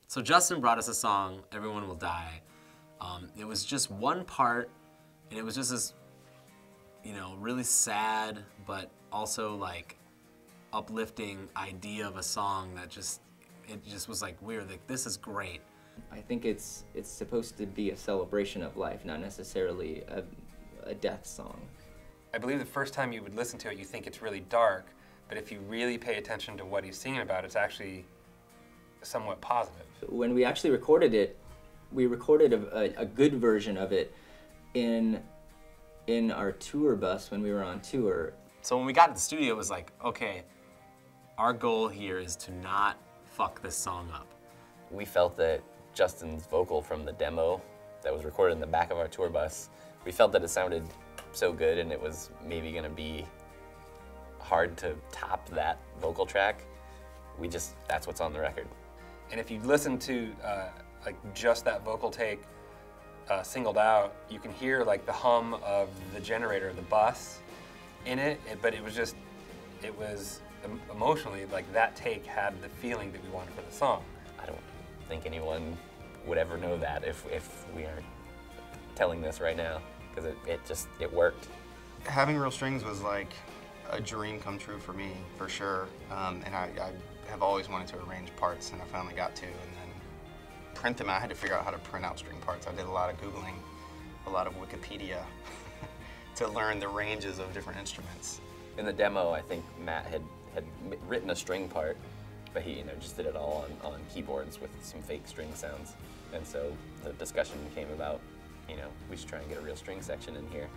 So Justin brought us a song, Everyone Will Die. It was just one part, and it was just this, you know, really sad, but also like uplifting idea of a song that it just was like weird, like this is great. I think it's supposed to be a celebration of life, not necessarily a death song. I believe the first time you would listen to it, you think it's really dark, but if you really pay attention to what he's singing about, it's actually somewhat positive. When we actually recorded it, we recorded a good version of it in our tour bus when we were on tour. So when we got to the studio, it was like, okay, our goal here is to not fuck this song up. We felt that Justin's vocal from the demo that was recorded in the back of our tour bus, we felt that it sounded so good and it was maybe gonna be hard to top that vocal track. That's what's on the record. And if you listen to like just that vocal take singled out, you can hear like the hum of the generator, the bus in it, but it was emotionally, like that take had the feeling that we wanted for the song. I don't think anyone would ever know that if we aren't telling this right now, because it worked. Having Real Strings was like a dream come true for me, for sure. And I have always wanted to arrange parts, and I finally got to, and then print them. I had to figure out how to print out string parts. I did a lot of Googling, a lot of Wikipedia to learn the ranges of different instruments. In the demo, I think Matt had written a string part, but he just did it all on keyboards with some fake string sounds. And so the discussion came about, we should try and get a real string section in here.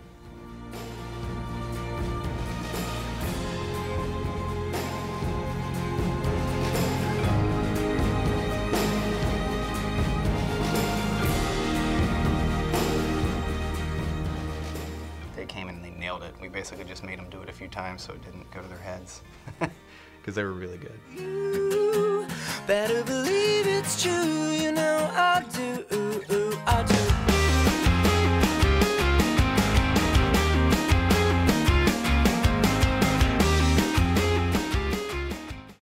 They came and they nailed it. We basically just made them do it a few times so it didn't go to their heads, because they were really good. You better believe it's true, I do.